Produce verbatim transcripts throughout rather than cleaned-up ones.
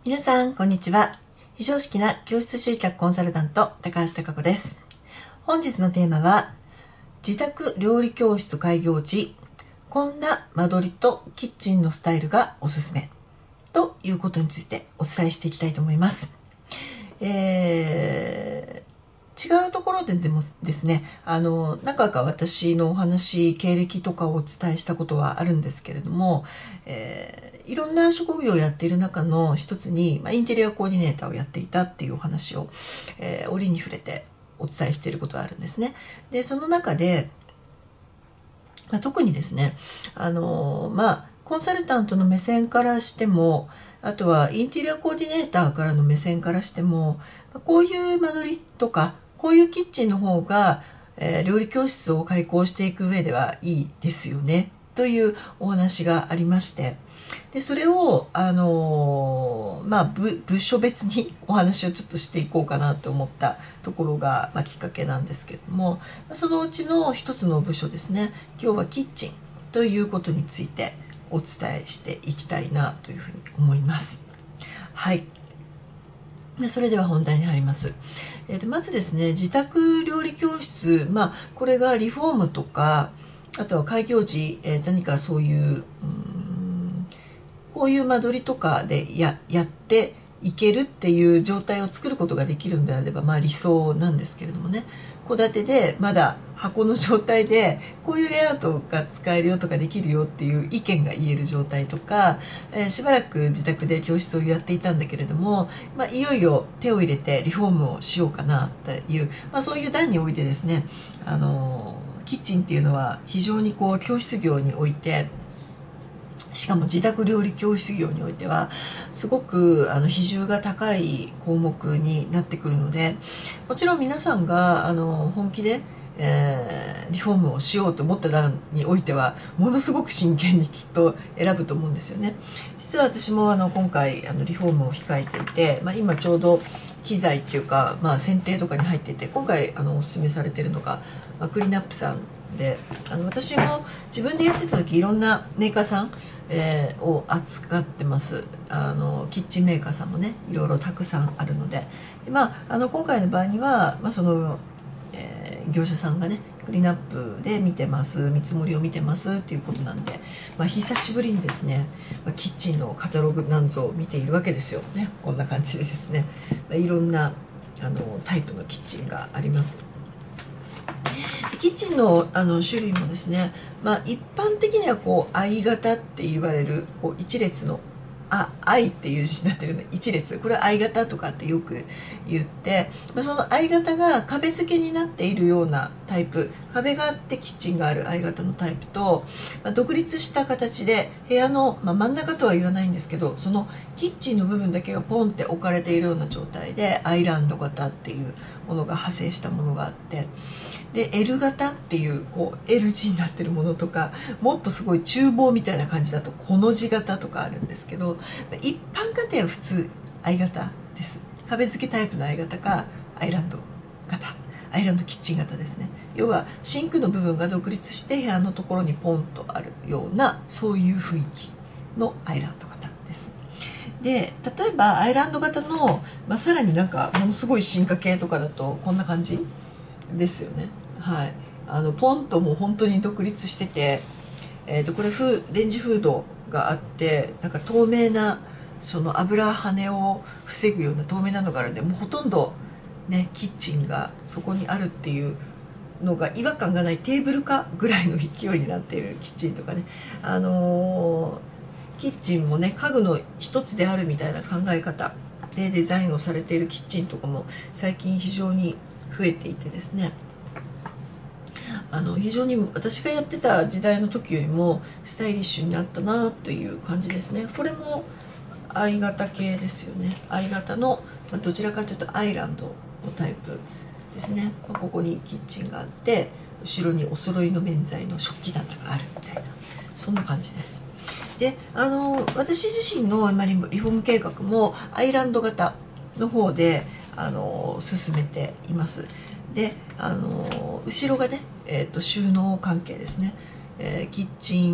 皆さんこんにちは。非常識な教室集客コンサルタント高橋貴子です。本日のテーマは自宅料理教室開業時、こんな間取りとキッチンのスタイルがおすすめということについてお伝えしていきたいと思います。えー違うところででもですね、あの何回か私のお話経歴とかをお伝えしたことはあるんですけれども、えー、いろんな職業をやっている中の一つに、まあ、インテリアコーディネーターをやっていたっていうお話を、えー、折に触れてお伝えしていることがあるんですね。でその中で、まあ、特にですね、あのまあコンサルタントの目線からしても、あとはインテリアコーディネーターからの目線からしても、こういう間取りとかこういうキッチンの方が、えー、料理教室を開講していく上ではいいですよねというお話がありまして、でそれを、あのーまあ、部, 部署別にお話をちょっとしていこうかなと思ったところが、まあ、きっかけなんですけれども、そのうちの一つの部署ですね、今日はキッチンということについてお伝えしていきたいなというふうに思います。はい。でそれでは本題に入ります。えー、とまずですね、自宅料理教室、まあ、これがリフォームとか、あとは開業時、えー、何かそういう、うーんこういう間取りとかで や, やっていけるっていう状態を作ることができるんであれば、まあ、理想なんですけれどもね、戸建てでまだ箱の状態でこういうレイアウトが使えるよとかできるよっていう意見が言える状態とか、えー、しばらく自宅で教室をやっていたんだけれども、まあ、いよいよ手を入れてリフォームをしようかなっていう、まあ、そういう段においてですね、あのキッチンっていうのは非常にこう教室業において、しかも自宅料理教室業においてはすごくあの比重が高い項目になってくるので、もちろん皆さんがあの本気で、えー、リフォームをしようと思った段においてはものすごく真剣にきっと選ぶと思うんですよね。実は私もあの今回あのリフォームを控えていて、まあ、今ちょうど機材っていうか、まあ、選定とかに入っていて、今回あのおすすめされているのが、まあ、クリナップさんで、あの私も自分でやってた時いろんなメーカーさん、えー、を扱ってます。あのキッチンメーカーさんもねいろいろたくさんあるので、で、まあ、あの今回の場合には、まあ、その、えー、業者さんがねクリーンアップで見てます、見積もりを見てますっていうことなんで、まあ、久しぶりにですね、まあ、キッチンのカタログなんぞを見ているわけですよね。こんな感じでですね、まあ、いろんなあのタイプのキッチンがあります。キッチン の, あの種類もですね、まあ、一般的にはこう相型って言われるこう一列のあ愛っていう字になってるので一列、これは相型とかってよく言って、まあ、その相型が壁付けになっているようなタイプ、壁があってキッチンがある相型のタイプと、まあ、独立した形で部屋の、まあ、真ん中とは言わないんですけど、そのキッチンの部分だけがポンって置かれているような状態でアイランド型っていうものが派生したものがあって、で エル 型っていうこう エル 字になってるものとか、もっとすごい厨房みたいな感じだとこの字型とかあるんですけど、一般家庭は普通相型です。壁付けタイプの相型かアイランド型、アイランドキッチン型ですね。要はシンクの部分が独立して部屋のところにポンとあるような、そういう雰囲気のアイランド型です。で例えばアイランド型の、まあ、さらになんかものすごい進化系とかだとこんな感じですよね。はい、あのポンともう本当に独立してて、えー、とこれフレンジフードがあって、なんか透明なその油跳ねを防ぐような透明なのがあるんで、もうほとんどねキッチンがそこにあるっていうのが違和感がないテーブルかぐらいの勢いになっているキッチンとかね、あのー、キッチンもね家具の一つであるみたいな考え方でデザインをされているキッチンとかも最近非常に増えていてですね、あの非常に私がやってた時代の時よりもスタイリッシュになったなという感じですね。これも相型系ですよね。相型のどちらかというとアイランドのタイプですね。ここにキッチンがあって後ろにお揃いの免罪の食器棚があるみたいな、そんな感じです。であの私自身の今リフォーム計画もアイランド型の方であの進めています。であの後ろがね、えー、と収納関係ですね、えー、キッチン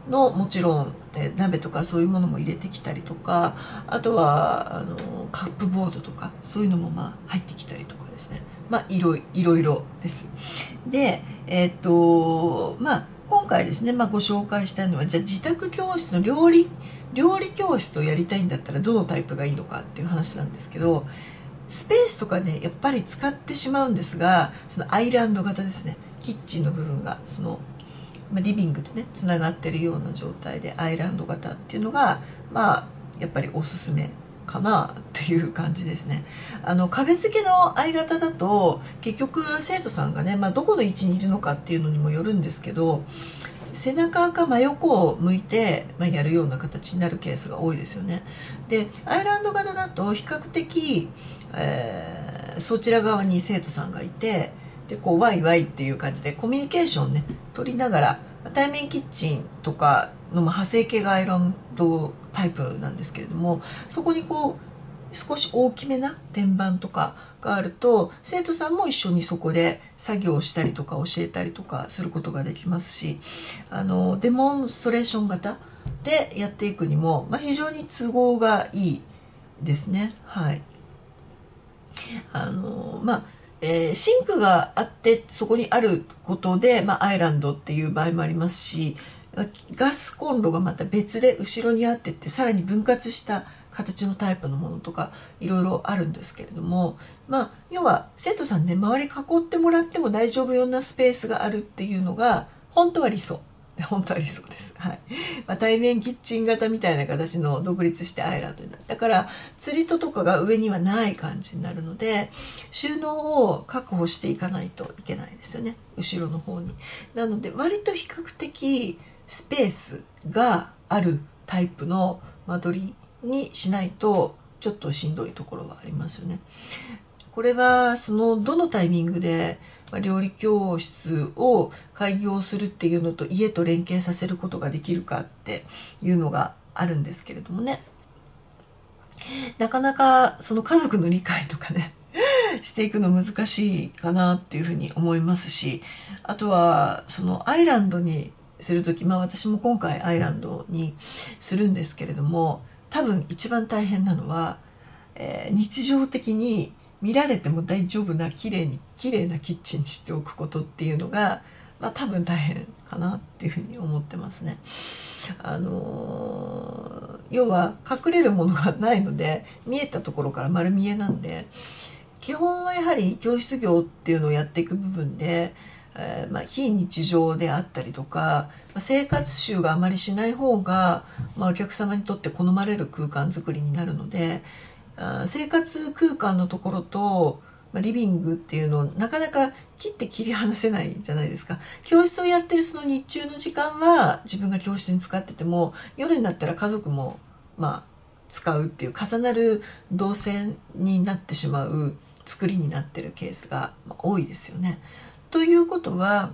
のもちろん、え鍋とかそういうものも入れてきたりとか、あとはあのカップボードとかそういうのもまあ入ってきたりとかですね、まあいろいろいろです。でえっとまあ今回ですね、まあ、ご紹介したいのは、じゃあ自宅教室の料理料理教室をやりたいんだったらどのタイプがいいのかっていう話なんですけど、スペースとかねやっぱり使ってしまうんですが、そのアイランド型ですね、キッチンの部分がそのリビングとねつながってるような状態でアイランド型っていうのがまあやっぱりおすすめかなっていう感じですね。あの壁付けの相型だと結局生徒さんがね、まあ、どこの位置にいるのかっていうのにもよるんですけど、背中か真横を向いて、まあ、やるような形になるケースが多いですよね。でアイランド型だと比較的、えー、そちら側に生徒さんがいて、でこうワイワイっていう感じでコミュニケーションをね取りながら、対面キッチンとかの派生系がアイランドタイプなんですけれども、そこにこう少し大きめな天板とかがあると、生徒さんも一緒にそこで作業をしたりとか教えたりとかすることができますし、あのデモンストレーション型でやっていくにも、まあ、非常に都合がいいですね。はい。あのまあえー、シンクがあってそこにあることで、まあ、アイランドっていう場合もありますし、ガスコンロがまた別で後ろにあってってさらに分割した形のタイプのものとかいろいろあるんですけれども、まあ要は生徒さんね周り囲ってもらっても大丈夫ようなスペースがあるっていうのが本当は理想。本当は理想です。はい。まあ、対面キッチン型みたいな形の独立してアイランドになる。だから釣り戸とかが上にはない感じになるので、収納を確保していかないといけないですよね。後ろの方に。なので割と比較的スペースがあるタイプの間取りにしないとちょっとしんどいところはありますよね。これはそのどのタイミングで料理教室を開業するっていうのと家と連携させることができるかっていうのがあるんですけれどもね、なかなかその家族の理解とかねしていくの難しいかなっていうふうに思いますし、あとはそのアイランドにする時、まあ私も今回アイランドにするんですけれども、多分一番大変なのは、えー、日常的に見られても大丈夫な綺麗に綺麗なキッチンにしておくことっていうのが、まあ、多分大変かなっていうふうに思ってますね。あのー、要は隠れるものがないので見えたところから丸見えなんで、基本はやはり教室業っていうのをやっていく部分で、えーまあ、非日常であったりとか生活習があまりしない方が、まあ、お客様にとって好まれる空間づくりになるので、生活空間のところとリビングっていうのをなかなか切って切り離せないじゃないですか。教室をやってるその日中の時間は自分が教室に使ってても、夜になったら家族もまあ使うっていう重なる動線になってしまう作りになってるケースが多いですよね。ということは、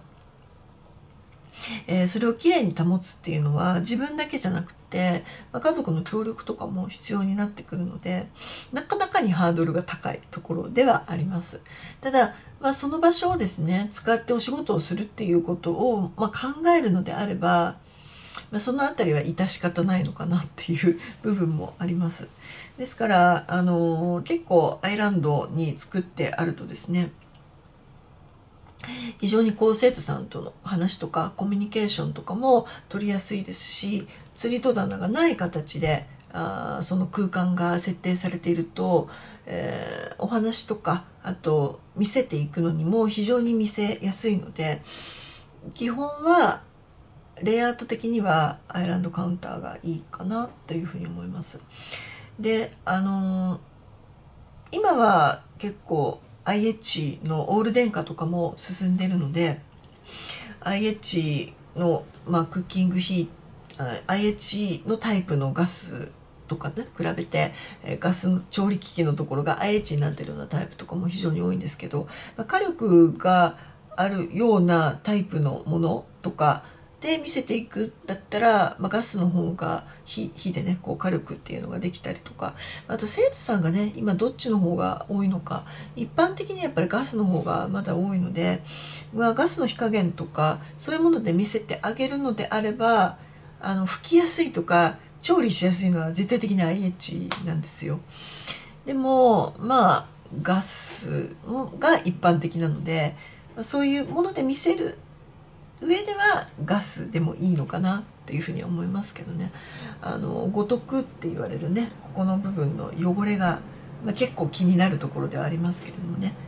えー、それをきれいに保つっていうのは自分だけじゃなくて、まあ、家族の協力とかも必要になってくるので、なかなかにハードルが高いところではあります。ただ、まあ、その場所をですね使ってお仕事をするっていうことを、まあ、考えるのであれば、まあ、そのあたりは致し方ないのかなっていう部分もあります。ですからあの結構アイランドに作ってあるとですね、非常にこう生徒さんとの話とかコミュニケーションとかも取りやすいですし、釣り戸棚がない形であその空間が設定されていると、えー、お話とかあと見せていくのにも非常に見せやすいので、基本はレイアウト的にはアイランドカウンターがいいかなというふうに思います。であのー、今は結構アイエッジ のオール電化とかも進んでるので、 アイエッジ の、まあ、クッキングヒー アイエッジ のタイプのガスとかね比べて、えガスの調理機器のところが アイエッジ になってるようなタイプとかも非常に多いんですけど、まあ、火力があるようなタイプのものとかで見せていくだったら、まあ、ガスの方が 火, 火でねこう火力っていうのができたりとか、あと生徒さんがね今どっちの方が多いのか、一般的にやっぱりガスの方がまだ多いので、まあ、ガスの火加減とかそういうもので見せてあげるのであれば、 あの拭きやすいとか調理しやすいのは絶対的に アイエイチ なんですよ。でもまあガスが一般的なので、そういうもので見せる上ではガスでもいいのかなっていうふうに思いますけどね。あの五徳って言われるね、ここの部分の汚れが、まあ、結構気になるところではありますけれどもね。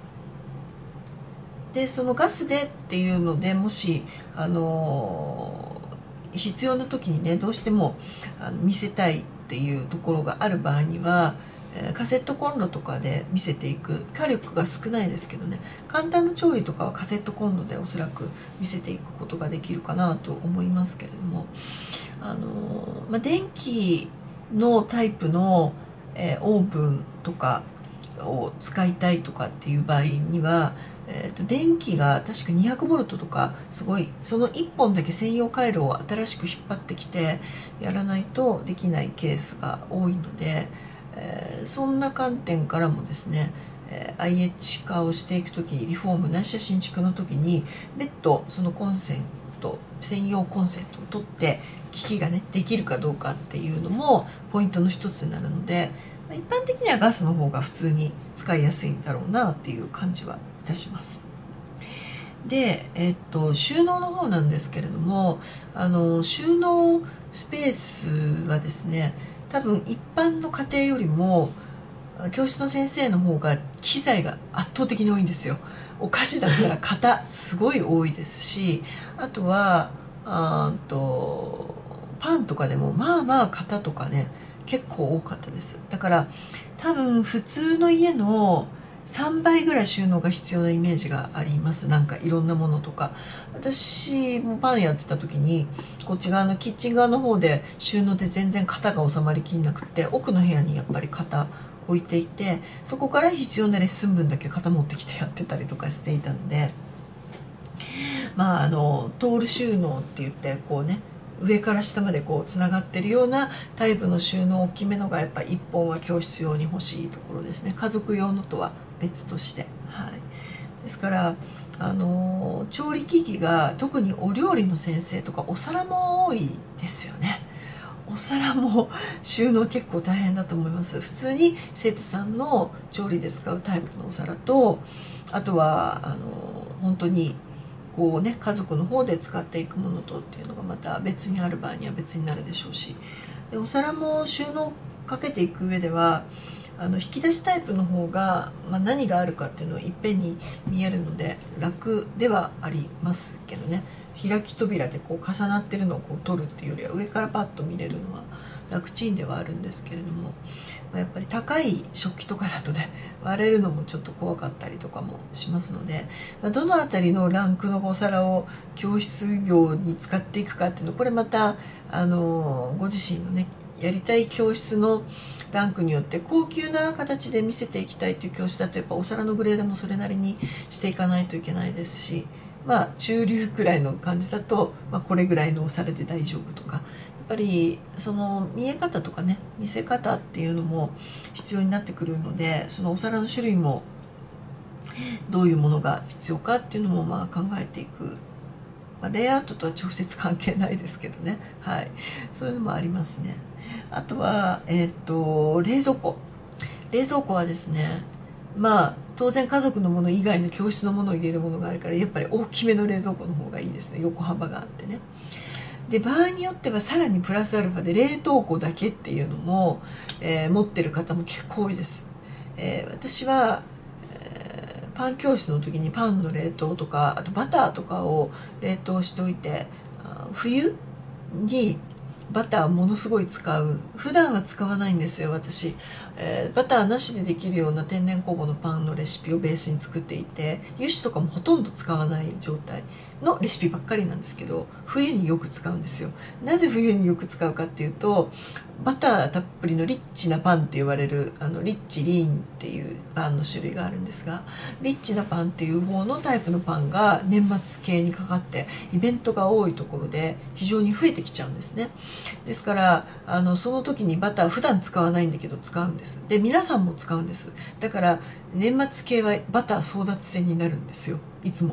でそのガスでっていうので、もしあの必要な時にね、どうしてもあの見せたいっていうところがある場合には、カセットコンロとかで見せていく、火力が少ないですけどね、簡単な調理とかはカセットコンロでおそらく見せていくことができるかなと思いますけれども、あの、まあ、電気のタイプの、えー、オーブンとかを使いたいとかっていう場合には、えー、と電気が確かにひゃくボルトとか、すごいそのいっぽんだけ専用回路を新しく引っ張ってきてやらないとできないケースが多いので、えー、そんな観点からもですね、えー、アイエイチ 化をしていく時、リフォームないしは新築の時に別途そのコンセント、専用コンセントを取って機器がねできるかどうかっていうのもポイントの一つになるので、一般的にはガスの方が普通に使いやすいんだろうなっていう感じはいたします。で、えっと、収納の方なんですけれども、あの収納スペースはですね、多分一般の家庭よりも教室の先生の方が機材が圧倒的に多いんですよ。お菓子だったら型すごい多いですし、あとはあとパンとかでもまあまあ型とかね結構多かったです。だから多分普通の家のさんばいぐらい収納が必要なイメージがあります。なんかいろんなものとか、私もパンやってた時にこっち側のキッチン側の方で収納で全然型が収まりきんなくて、奥の部屋にやっぱり型置いていて、そこから必要なレッスン分だけ型持ってきてやってたりとかしていたので、まああのトール収納って言ってこうね、上から下までこうつながってるようなタイプの収納大きめのがやっぱいっぽんは教室用に欲しいところですね。家族用のとは別として、はい、ですからあの調理機器が、特にお料理の先生とかお皿も多いですよね。お皿も収納結構大変だと思います。普通に生徒さんの調理で使うタイプのお皿と、あとはあの本当にこうね、家族の方で使っていくものとっていうのがまた別にある場合には別になるでしょうし、でお皿も収納かけていく上では、あの引き出しタイプの方が、まあ、何があるかっていうのをいっぺんに見えるので楽ではありますけどね。開き扉でこう重なってるのをこう取るっていうよりは上からパッと見れるのは楽ちんではあるんですけれども、まあ、やっぱり高い食器とかだとね割れるのもちょっと怖かったりとかもしますので、まあ、どの辺りのランクのお皿を教室業に使っていくかっていうの、これまたあのご自身のねやりたい教室のランクによって、高級な形で見せていきたいという教室だとやっぱお皿のグレードもそれなりにしていかないといけないですし、まあ中流くらいの感じだと、まあ、これぐらいのお皿で大丈夫とか、やっぱりその見え方とかね見せ方っていうのも必要になってくるので、そのお皿の種類もどういうものが必要かっていうのもまあ考えていく、まあ、レイアウトとは直接関係ないですけどね、はい、そういうのもありますね。あとは、えー、っと冷蔵庫冷蔵庫はですね、まあ当然家族のもの以外の教室のものを入れるものがあるから、やっぱり大きめの冷蔵庫の方がいいですね。横幅があってね。で場合によってはさらにプラスアルファで冷凍庫だけっていうのも、えー、持ってる方も結構多いです。えー、私は、えー、パン教室の時にパンの冷凍とか、あとバターとかを冷凍しておいて、冬にバターものすごい使う。普段は使わないんですよ私、えー、バターなしでできるような天然酵母のパンのレシピをベースに作っていて、油脂とかもほとんど使わない状態のレシピばっかりなんですけど、冬によく使うんですよ。なぜ冬によく使うかっていうと、バターたっぷりのリッチなパンって言われる、あのリッチリーンっていうパンの種類があるんですが、リッチなパンっていう方のタイプのパンが年末系にかかってイベントが多いところで非常に増えてきちゃうんですね。ですからあのその時にバター普段使わないんだけど使うんです。で皆さんも使うんです。だから年末系はバター争奪戦になるんですよいつも。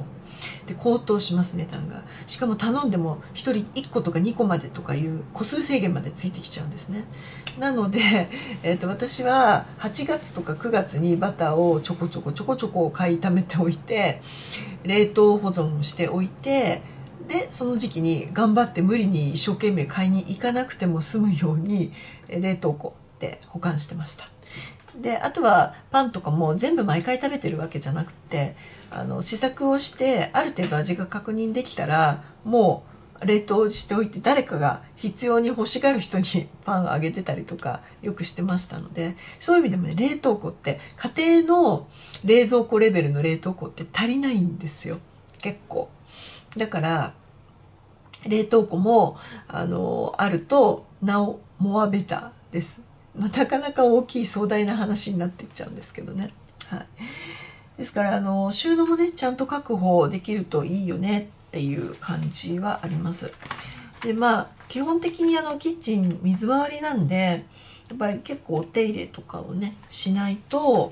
で高騰します値段が。しかも頼んでもひとりいっことかにこまでとかいう個数制限までついてきちゃうんですね。なので、えー、と私ははちがつとかくがつにバターをちょこちょこちょこちょこ買い溜めておいて、冷凍保存をしておいて、でその時期に頑張って無理に一生懸命買いに行かなくても済むように冷凍庫で保管してました。であとはパンとかも全部毎回食べてるわけじゃなくて、あの試作をしてある程度味が確認できたらもう冷凍しておいて、誰かが必要に欲しがる人にパンをあげてたりとかよくしてましたので、そういう意味でもね、冷凍庫って家庭の冷蔵庫レベルの冷凍庫って足りないんですよ、結構。だから冷凍庫もあのあるとなおモアベターです。まあ、なかなか大きい壮大な話になっていっちゃうんですけどね。はい、ですからあの収納もねちゃんと確保できるといいよねっていう感じはあります。でまあ基本的にあのキッチン水回りなんで、やっぱり結構お手入れとかをねしないと、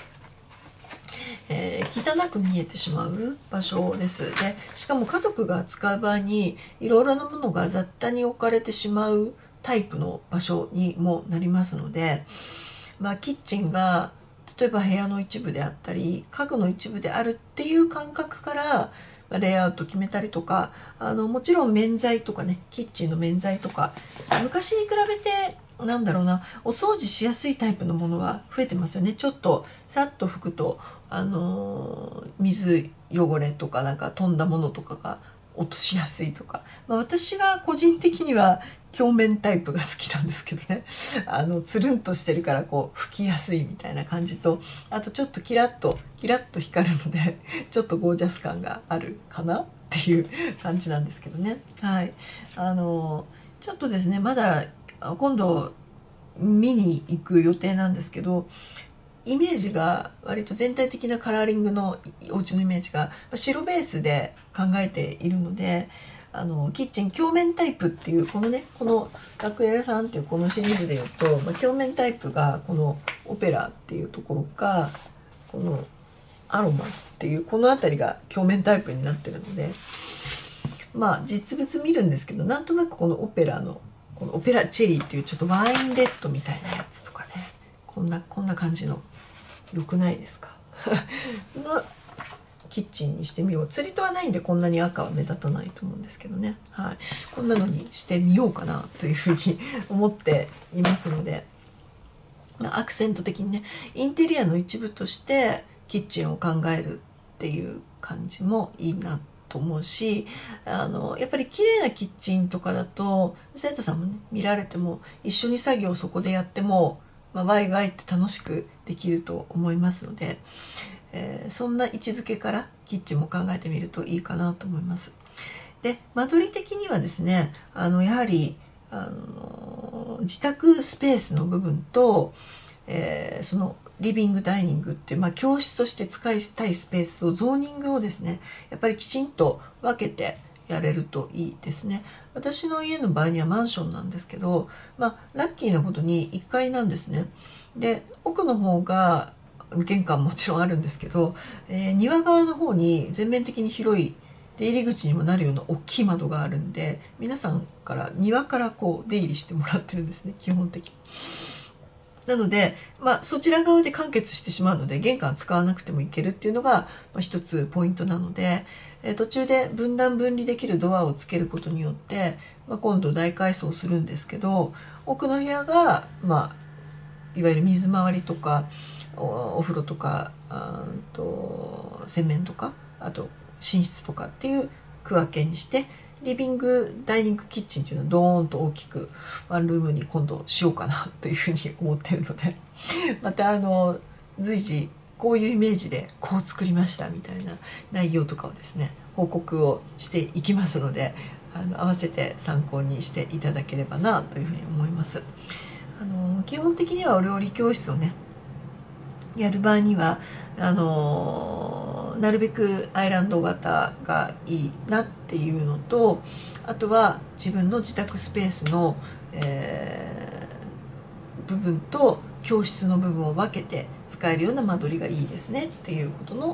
えー、汚く見えてしまう場所です。でしかも家族が使う場合にいろいろなものが雑多に置かれてしまうタイプの場所にもなりますので、まあ、キッチンが例えば部屋の一部であったり家具の一部であるっていう感覚からレイアウト決めたりとか、あのもちろん免剤とかね、キッチンの免剤とか昔に比べてなんだろうな、お掃除しやすいタイプのものは増えてますよね。ちょっとさっと拭くとあの水汚れとかなんか飛んだものとかが落としやすいとか、まあ、私は個人的には鏡面タイプが好きなんですけどね、あのつるんとしてるからこう拭きやすいみたいな感じと、あとちょっとキラッとキラッと光るのでちょっとゴージャス感があるかなっていう感じなんですけどね。はい、あのちょっとですねまだ今度見に行く予定なんですけど、イメージが割と全体的なカラーリングのお家のイメージが白ベースで考えているので、あのキッチン鏡面タイプっていうこのねこのラクエラさんっていうこのシリーズでいうと、まあ、鏡面タイプがこのオペラっていうところかこのアロマっていうこの辺りが鏡面タイプになってるので、まあ実物見るんですけど、なんとなくこのオペラのこのオペラチェリーっていうちょっとワインレッドみたいなやつとかね、こんなこんな感じの良くないですかのキッチンにしてみよう。釣りとはないんでこんなに赤は目立たないと思うんですけどね、はい、こんなのにしてみようかなというふうに思っていますので、アクセント的にねインテリアの一部としてキッチンを考えるっていう感じもいいなと思うし、あのやっぱり綺麗なキッチンとかだと生徒さんもね見られても一緒に作業をそこでやっても、まあ、ワイワイって楽しくできると思いますので、えー、そんな位置づけからキッチンも考えてみるといいかなと思います。で間取り的にはですね、あのやはりあの自宅スペースの部分と、えー、そのリビングダイニングっていう、まあ、教室として使いたいスペースをゾーニングをですねやっぱりきちんと分けてやれるといいですね。私の家の場合にはマンションなんですけど、まあ、ラッキーなことにいっかいなんですね。で奥の方が玄関もちろんあるんですけど、えー、庭側の方に全面的に広い出入り口にもなるような大きい窓があるんで、皆さんから庭からこう出入りしてもらってるんですね、基本的に。なので、まあ、そちら側で完結してしまうので玄関使わなくてもいけるっていうのが、まあ、一つポイントなので、えー、途中で分断分離できるドアをつけることによって、まあ、今度大改装するんですけど、奥の部屋が、まあ、いわゆる水回りとか お, お風呂とかあと洗面とかあと寝室とかっていう区分けにして、リビングダイニングキッチンっていうのはドーンと大きくワンルームに今度しようかなというふうに思っているのでまたあの随時こういうイメージでこう作りましたみたいな内容とかをですね報告をしていきますので、あの合わせて参考にしていただければなというふうに思います。あの基本的にはお料理教室をねやる場合にはあのなるべくアイランド型がいいなっていうのと、あとは自分の自宅スペースの、えー、部分と教室の部分を分けて使えるような間取りがいいですねっていうことの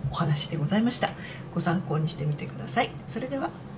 お話でございました。ご参考にしてみてください。それでは。